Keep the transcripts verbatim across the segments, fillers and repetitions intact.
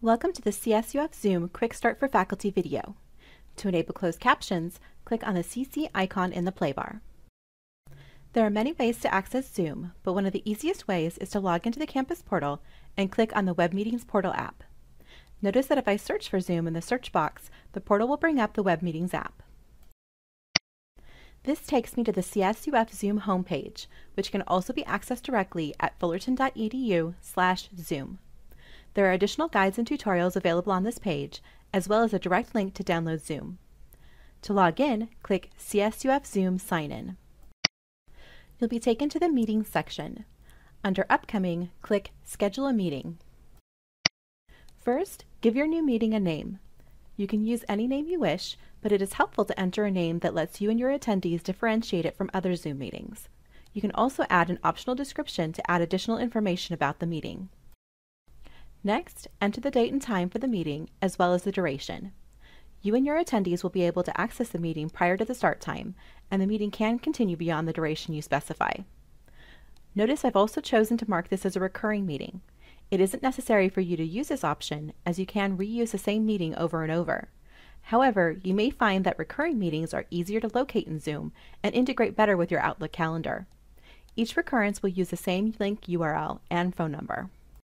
Welcome to the C S U F Zoom Quick Start for Faculty video. To enable closed captions, click on the C C icon in the play bar. There are many ways to access Zoom, but one of the easiest ways is to log into the campus portal and click on the Web Meetings Portal app. Notice that if I search for Zoom in the search box, the portal will bring up the Web Meetings app. This takes me to the C S U F Zoom homepage, which can also be accessed directly at fullerton dot e d u slash zoom. There are additional guides and tutorials available on this page, as well as a direct link to download Zoom. To log in, click C S U F Zoom Sign In. You'll be taken to the Meetings section. Under Upcoming, click Schedule a Meeting. First, give your new meeting a name. You can use any name you wish, but it is helpful to enter a name that lets you and your attendees differentiate it from other Zoom meetings. You can also add an optional description to add additional information about the meeting. Next, enter the date and time for the meeting, as well as the duration. You and your attendees will be able to access the meeting prior to the start time, and the meeting can continue beyond the duration you specify. Notice I've also chosen to mark this as a recurring meeting. It isn't necessary for you to use this option, as you can reuse the same meeting over and over. However, you may find that recurring meetings are easier to locate in Zoom and integrate better with your Outlook calendar. Each recurrence will use the same link U R L and phone number.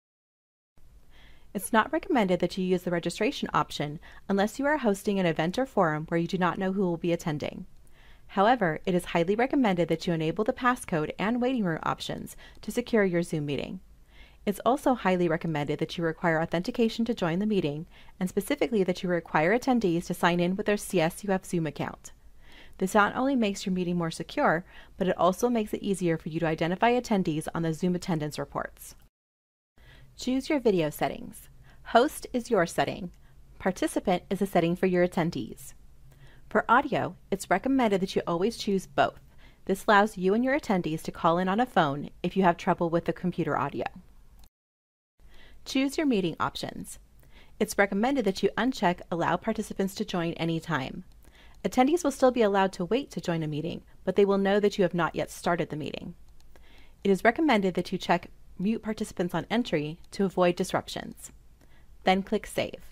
It's not recommended that you use the registration option unless you are hosting an event or forum where you do not know who will be attending. However, it is highly recommended that you enable the passcode and waiting room options to secure your Zoom meeting. It's also highly recommended that you require authentication to join the meeting, and specifically that you require attendees to sign in with their C S U F Zoom account. This not only makes your meeting more secure, but it also makes it easier for you to identify attendees on the Zoom attendance reports. Choose your video settings. Host is your setting. Participant is a setting for your attendees. For audio, it's recommended that you always choose both. This allows you and your attendees to call in on a phone if you have trouble with the computer audio. Choose your meeting options. It's recommended that you uncheck Allow participants to join anytime. Attendees will still be allowed to wait to join a meeting, but they will know that you have not yet started the meeting. It is recommended that you check Mute participants on entry to avoid disruptions. Then click Save.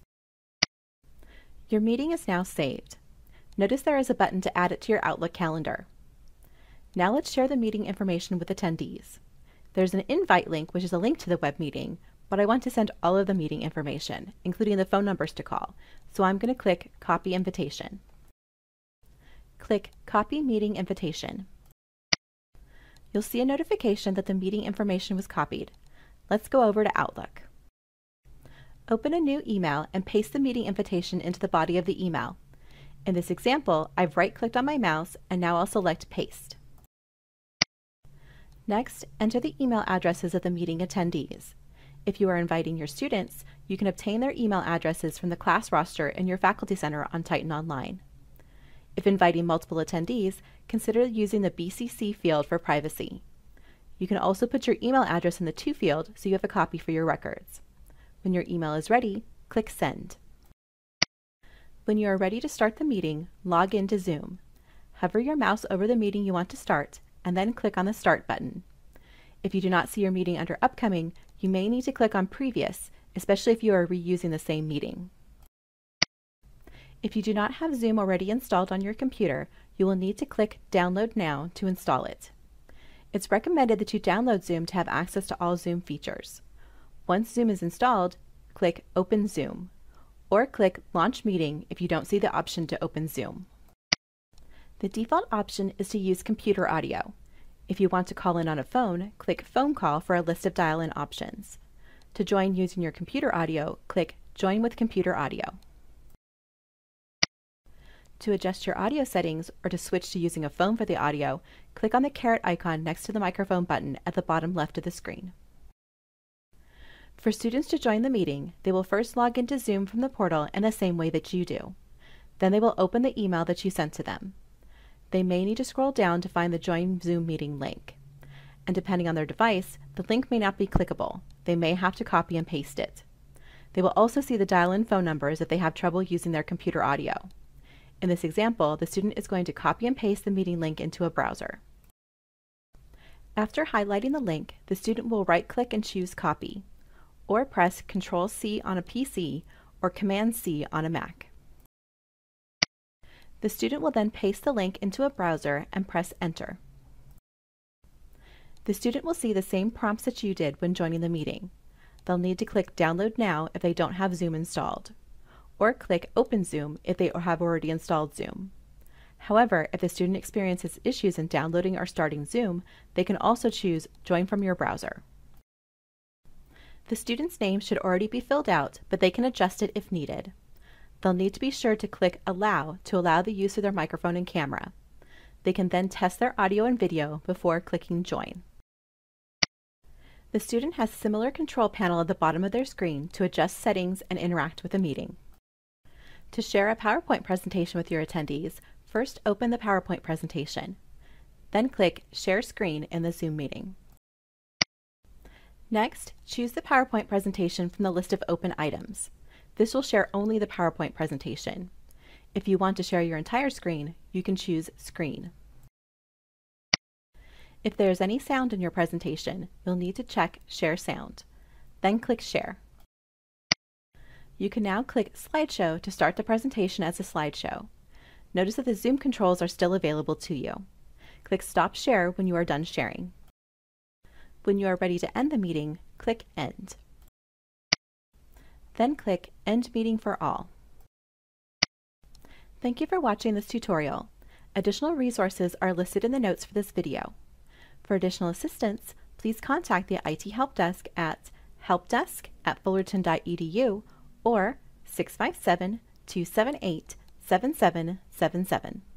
Your meeting is now saved. Notice there is a button to add it to your Outlook calendar. Now let's share the meeting information with attendees. There's an invite link, which is a link to the web meeting, but I want to send all of the meeting information, including the phone numbers to call, so I'm going to click Copy Invitation. Click Copy Meeting Invitation. You'll see a notification that the meeting information was copied. Let's go over to Outlook. Open a new email and paste the meeting invitation into the body of the email. In this example, I've right-clicked on my mouse and now I'll select Paste. Next, enter the email addresses of the meeting attendees. If you are inviting your students, you can obtain their email addresses from the class roster in your Faculty Center on Titan Online. If inviting multiple attendees, consider using the B C C field for privacy. You can also put your email address in the To field so you have a copy for your records. When your email is ready, click Send. When you are ready to start the meeting, log into Zoom. Hover your mouse over the meeting you want to start, and then click on the Start button. If you do not see your meeting under Upcoming, you may need to click on Previous, especially if you are reusing the same meeting. If you do not have Zoom already installed on your computer, you will need to click Download Now to install it. It's recommended that you download Zoom to have access to all Zoom features. Once Zoom is installed, click Open Zoom, or click Launch Meeting if you don't see the option to open Zoom. The default option is to use computer audio. If you want to call in on a phone, click Phone Call for a list of dial-in options. To join using your computer audio, click Join with Computer Audio. To adjust your audio settings or to switch to using a phone for the audio, click on the caret icon next to the microphone button at the bottom left of the screen. For students to join the meeting, they will first log into Zoom from the portal in the same way that you do. Then they will open the email that you sent to them. They may need to scroll down to find the Join Zoom Meeting link. And depending on their device, the link may not be clickable. They may have to copy and paste it. They will also see the dial-in phone numbers if they have trouble using their computer audio. In this example, the student is going to copy and paste the meeting link into a browser. After highlighting the link, the student will right-click and choose Copy. or press control C on a P C or command C on a Mac. The student will then paste the link into a browser and press Enter. The student will see the same prompts that you did when joining the meeting. They'll need to click Download Now if they don't have Zoom installed, or click Open Zoom if they have already installed Zoom. However, if the student experiences issues in downloading or starting Zoom, they can also choose Join from your browser. The student's name should already be filled out, but they can adjust it if needed. They'll need to be sure to click Allow to allow the use of their microphone and camera. They can then test their audio and video before clicking Join. The student has a similar control panel at the bottom of their screen to adjust settings and interact with the meeting. To share a PowerPoint presentation with your attendees, first open the PowerPoint presentation. Then click Share Screen in the Zoom meeting. Next, choose the PowerPoint presentation from the list of open items. This will share only the PowerPoint presentation. If you want to share your entire screen, you can choose Screen. If there is any sound in your presentation, you'll need to check Share Sound. Then click Share. You can now click Slideshow to start the presentation as a slideshow. Notice that the Zoom controls are still available to you. Click Stop Share when you are done sharing. When you are ready to end the meeting, click End. Then click End Meeting for All. Thank you for watching this tutorial. Additional resources are listed in the notes for this video. For additional assistance, please contact the I T Help Desk at helpdesk at fullerton dot e d u or six five seven, two seven eight, seven seven seven seven.